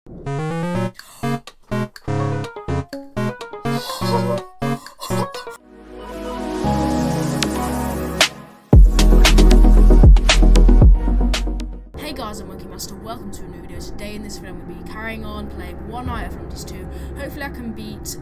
Hey guys, I'm Monkey Master. Welcome to a new video. Today in this video I'm going to be carrying on playing one night of Flumpty 2. Hopefully I can beat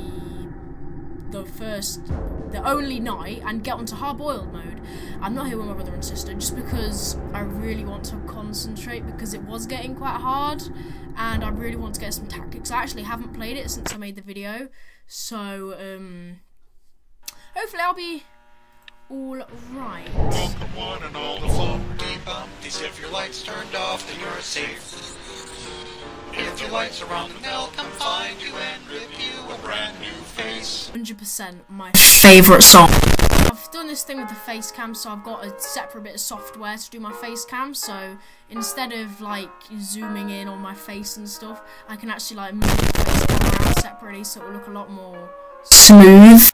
the only night and get onto hard-boiled mode. I'm not here with my brother and sister just because I really want to concentrate because it was getting quite hard and I really want to get some tactics. I actually haven't played it since I made the video, so hopefully I'll be all right. Welcome one and all the Flumpty Bumpties. If your lights turned off, then you're safe. If your lights are on, then they'll come find you and rip you a brand new face. 100% my favourite song. I've done this thing with the face cam, so I've got a separate bit of software to do my face cam, so instead of like zooming in on my face and stuff, I can actually like move the face cam around separately so it'll look a lot more smooth.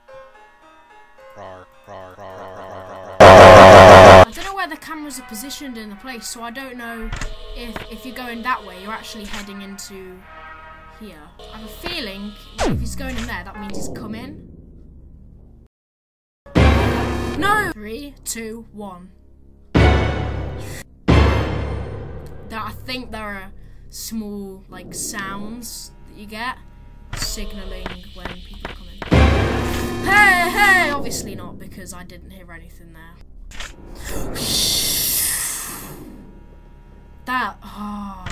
I don't know where the cameras are positioned in the place, so I don't know if you're going that way, you're actually heading into here. I have a feeling if he's going in there, that means he's coming. No! 3, 2, 1. I think there are small, like, sounds that you get signalling when people are coming. Hey, hey! Obviously not, because I didn't hear anything there. That, oh.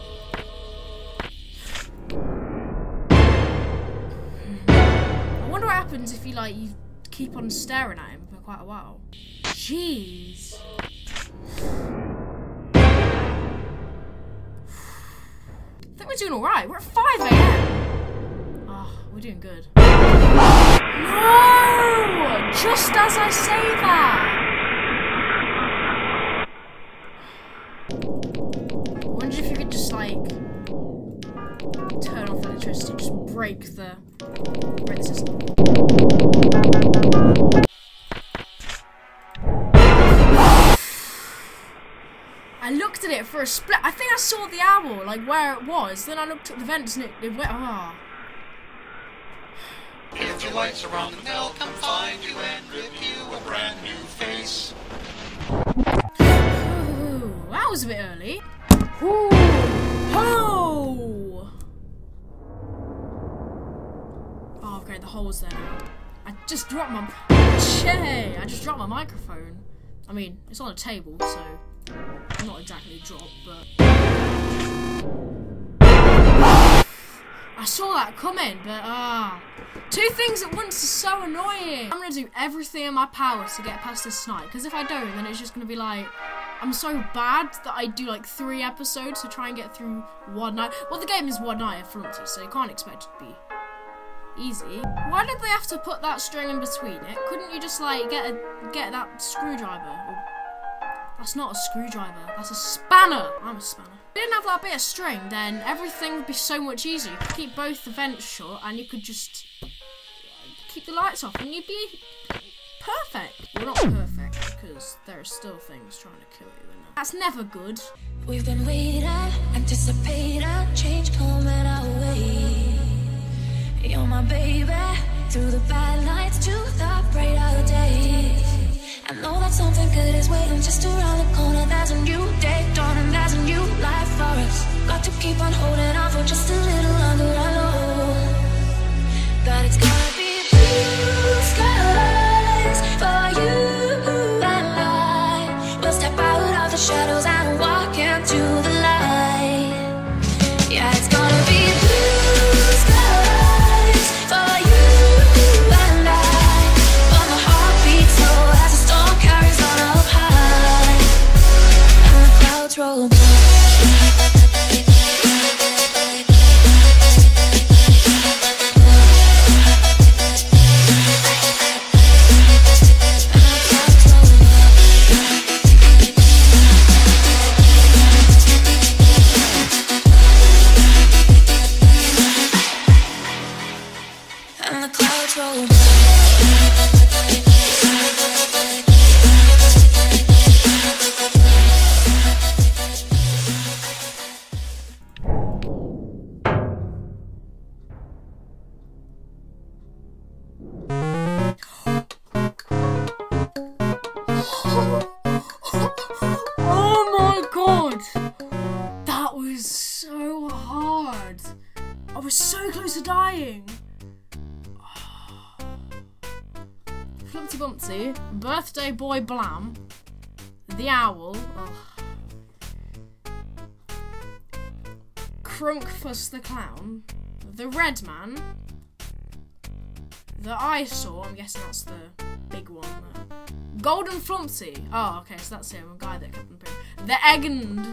I wonder what happens if you keep on staring at him for quite a while. Jeez. I think we're doing alright. We're at 5 AM. Oh, we're doing good. No! Just as I say that. I wonder if you could just like turn off electricity, just break the system. I looked at it for a split. I think I saw the owl, like where it was. Then I looked at the vents and it went. Ah. If your lights are on, then they'll come find you and rip you a brand new face. Ooh, that was a bit early. Ooh. Oh! Oh, okay, the hole's there now. I just dropped my microphone. I mean, it's on a table, so not exactly a drop, but I saw that coming, but two things at once is so annoying. I'm gonna do everything in my power to get past this night, because if I don't, then it's just gonna be like, I'm so bad that I do like 3 episodes to try and get through one night. Well, the game is one night of Flumpty, so you can't expect it to be easy. Why did they have to put that string in between it? Couldn't you just like get that screwdriver? That's not a screwdriver, that's a spanner. I'm a spanner. If you didn't have that bit of string, then everything would be so much easier. You could keep both the vents shut and you could just keep the lights off and you'd be perfect. Well, not perfect, because there are still things trying to kill you. That's never good. We've been waiting, anticipating, change coming our way. You're my baby, through the bad nights to the brighter days. I know that something good is waiting just around the corner. There's a new day dawning, there's a new life for us. Got to keep on holding on for just a little longer. I know that it's gonna be blue skies for you and I. We'll step out of the shadows and walk into the light. Yeah, it's gonna be blue skies for you and I. When the heart beats slow as the storm carries on up high and the clouds roll by. god. I was so close to dying. Flumpty Bumpty, Birthday Boy Blam, the Owl, Crunkfuss the Clown, the Red Man, the Eyesore, I'm guessing that's the big one. Golden Flumpty, oh okay, so that's him, a guy that kept on appearing. The Eggend.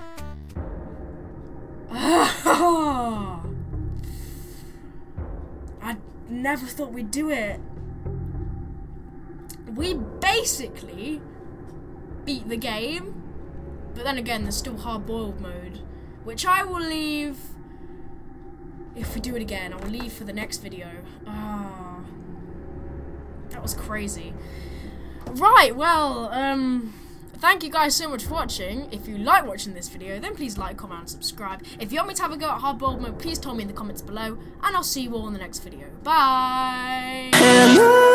I never thought we'd do it. We basically beat the game, but then again, there's still hard-boiled mode, which I will leave, if we do it again, I will leave for the next video. That was crazy. Right, well, thank you guys so much for watching. If you like watching this video, then please like, comment, and subscribe. If you want me to have a go at hard-boiled mode, please tell me in the comments below, and I'll see you all in the next video. Bye!